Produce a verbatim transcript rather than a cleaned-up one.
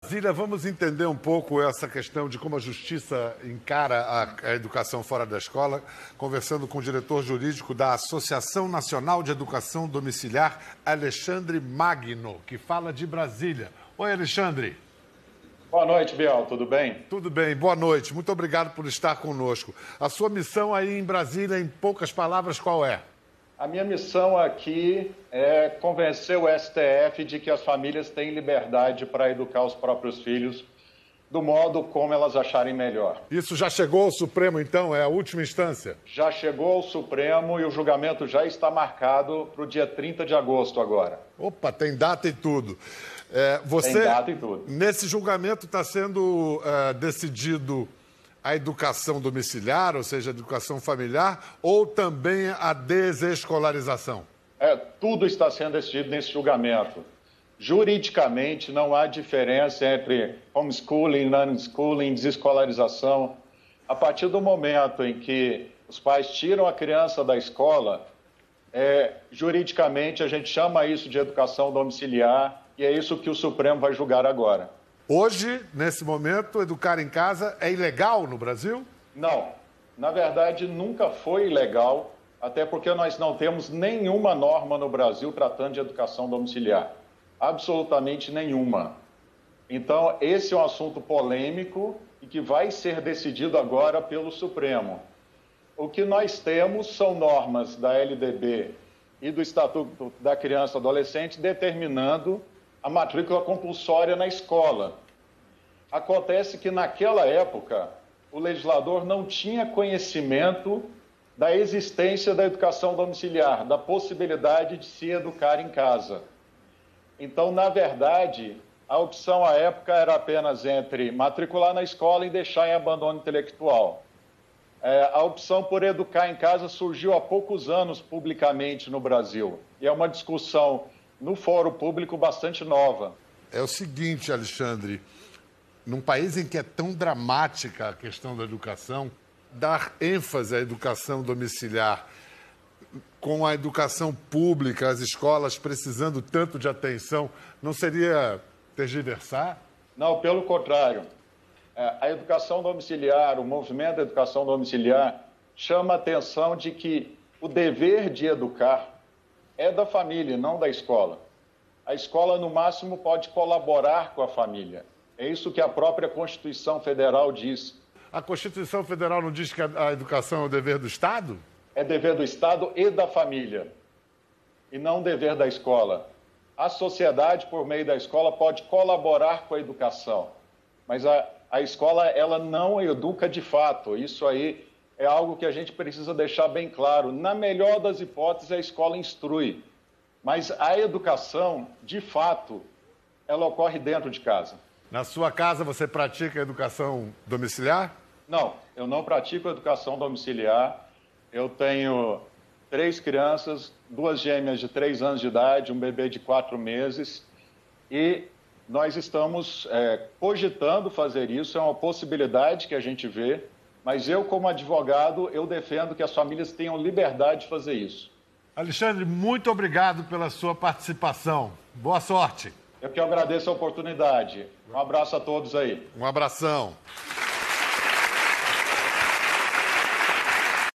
Brasília, vamos entender um pouco essa questão de como a justiça encara a, a educação fora da escola, conversando com o diretor jurídico da Associação Nacional de Educação Domiciliar, Alexandre Magno, que fala de Brasília. Oi, Alexandre. Boa noite, Biel. Tudo bem? Tudo bem, boa noite. Muito obrigado por estar conosco. A sua missão aí em Brasília, em poucas palavras, qual é? A minha missão aqui é convencer o S T F de que as famílias têm liberdade para educar os próprios filhos do modo como elas acharem melhor. Isso já chegou ao Supremo, então? É a última instância? Já chegou ao Supremo e o julgamento já está marcado para o dia trinta de agosto agora. Opa, tem data e tudo. É, você, tem data e tudo. Nesse julgamento está sendo uh, decidido a educação domiciliar, ou seja, a educação familiar, ou também a desescolarização? É, tudo está sendo decidido nesse julgamento. Juridicamente, não há diferença entre homeschooling, non-schooling, desescolarização. A partir do momento em que os pais tiram a criança da escola, é, juridicamente a gente chama isso de educação domiciliar e é isso que o Supremo vai julgar agora. Hoje, nesse momento, educar em casa é ilegal no Brasil? Não. Na verdade, nunca foi ilegal, até porque nós não temos nenhuma norma no Brasil tratando de educação domiciliar. Absolutamente nenhuma. Então, esse é um assunto polêmico e que vai ser decidido agora pelo Supremo. O que nós temos são normas da L D B e do Estatuto da Criança e Adolescente determinando a matrícula compulsória na escola. Acontece que, naquela época, o legislador não tinha conhecimento da existência da educação domiciliar, da possibilidade de se educar em casa. Então, na verdade, a opção à época era apenas entre matricular na escola e deixar em abandono intelectual. É, a opção por educar em casa surgiu há poucos anos publicamente no Brasil. E é uma discussão no fórum público bastante nova. É o seguinte, Alexandre, num país em que é tão dramática a questão da educação, dar ênfase à educação domiciliar com a educação pública, as escolas precisando tanto de atenção, não seria tergiversar? Não, pelo contrário. A educação domiciliar, o movimento da educação domiciliar, chama a atenção de que o dever de educar é da família, não da escola. A escola, no máximo, pode colaborar com a família. É isso que a própria Constituição Federal diz. A Constituição Federal não diz que a educação é o dever do Estado? É dever do Estado e da família, e não dever da escola. A sociedade, por meio da escola, pode colaborar com a educação, mas a, a escola ela não educa de fato. Isso aí é algo que a gente precisa deixar bem claro. Na melhor das hipóteses, a escola instrui, mas a educação, de fato, ela ocorre dentro de casa. Na sua casa, você pratica educação domiciliar? Não, eu não pratico educação domiciliar. Eu tenho três crianças, duas gêmeas de três anos de idade, um bebê de quatro meses, e nós estamos é, cogitando fazer isso, é uma possibilidade que a gente vê, mas eu, como advogado, eu defendo que as famílias tenham liberdade de fazer isso. Alexandre, muito obrigado pela sua participação. Boa sorte. Eu que agradeço a oportunidade. Um abraço a todos aí. Um abração.